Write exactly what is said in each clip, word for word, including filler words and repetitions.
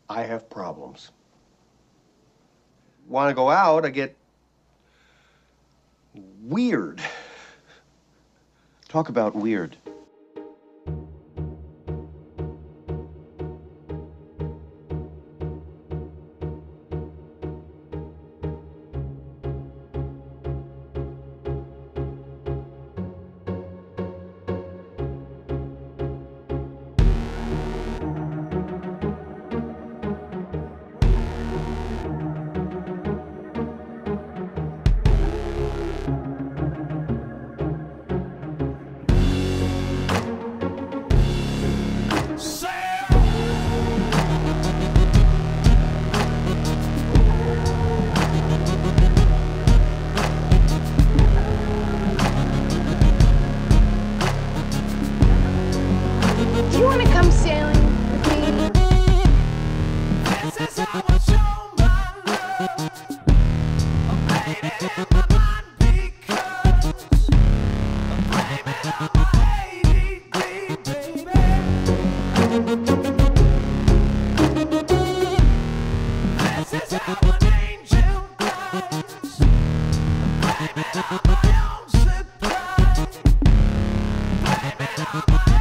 I have problems. Want to go out, I get weird. Talk about weird. Do you want to come sailing with me? This is how I show my love. I'm playing it in my mind because I'm blaming it on my A D D, baby. This is how an angel does. I'm blaming it on my own surprise. I'm blaming it on my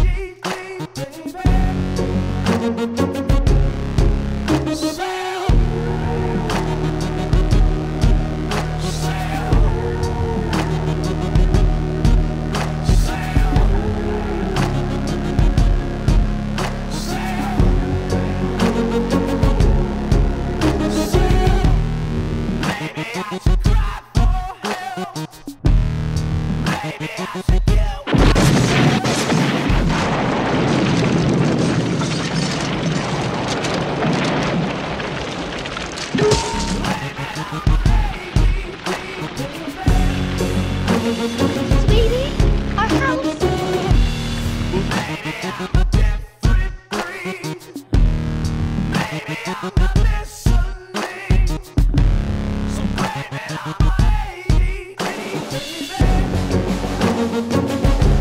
Sweetie, our house. Maybe I'm a different breed. Maybe I'm not listening. So blame it on my A D D, baby.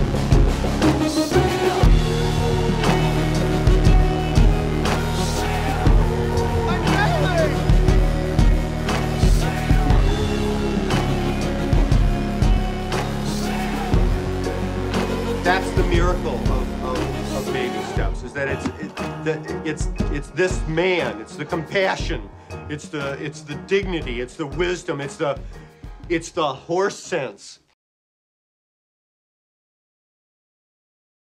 That's the miracle of, of, of baby steps, is that it's it, the, it's it's this man, it's the compassion, it's the it's the dignity, it's the wisdom, it's the it's the horse sense.